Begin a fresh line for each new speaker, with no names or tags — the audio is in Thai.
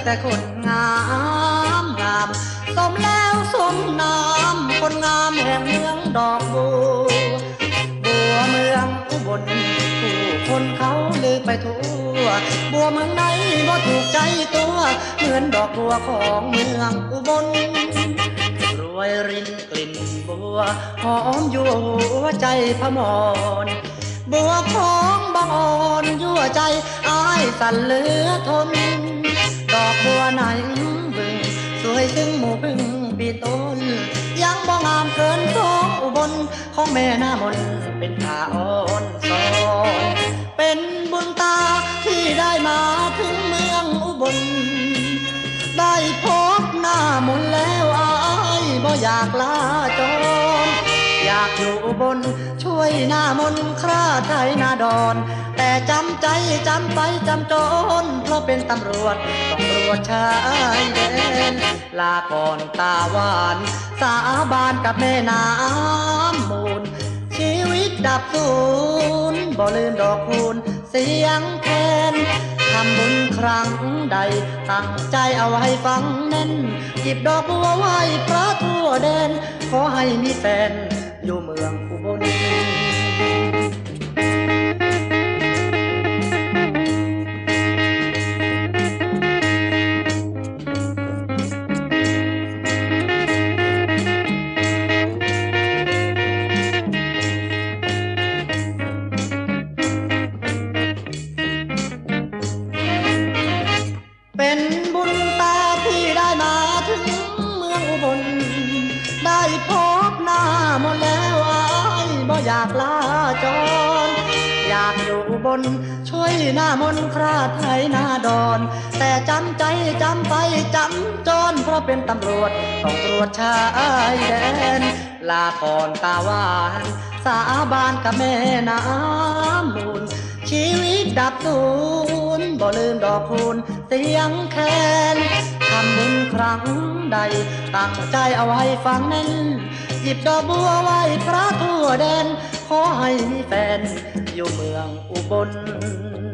แต่คนงามงามสมแล้วสมนามคนงามแห่งเมืองดอกบัวบัวเมืองอุบลผู้คนเขาลือไปทั่วบัวเมืองไหนบ่ถูกใจตัวเหมือนดอกบัวของเมืองอุบลรวยรินกลิ่นบัวหอมยั่วหัวใจพมรบัวของบางอ่อนยั่วใจอ้ายสั่นเหลือทนดอกบัวไหนบึงสวยถึงหมู่พึ่งปีต้นยังบ่งามเกินสองอุบลของแม่หน้ามนเป็นตาอ่อนสอนเป็นบุญตาที่ได้มาถึงเมืองอุบลได้พบหน้ามนแล้วอ้ายบ่อยากลาจรอยากอยู่อุบลช่วยหน้ามนคราไทยนาดอนแต่จำใจจำไปจำจนเพราะเป็นตำรวจต้องตรวจชายแดนลาก่อนตาหวานสาบานกับแม่น้ำมูลชีวิตดับสูญบ่ลืมดอกคูณเสียงแคนทำบุญครั้งใดตั้งใจเอาไว้ฟังแน่นหยิบดอกบัวไหว้พระทั่วแดนขอให้มีแฟนอยู่เมืองอุบลเป็นบุญตาที่ได้มาถึงเมืองอุบลได้พบหน้ามนแล้วอ้ายบ่อยากลาจรอยากอยู่อุบลช่วยหน้ามนคราไทยนาดอนแต่จำใจจำไปจำจนเพราะเป็นตำรวจต้องตรวจชายแดนลาก่อนตาหวานสาบานกับแม่น้ำมูลชีวิตดับสูญบ่ลืมดอกคูณเสียงแคนทำบุญครั้งใดตั้งใจเอาไว้ฟังแน่นหยิบดอกบัวไหว้พระทั่วแดนขอให้มีแฟนอยู่เมืองอุบล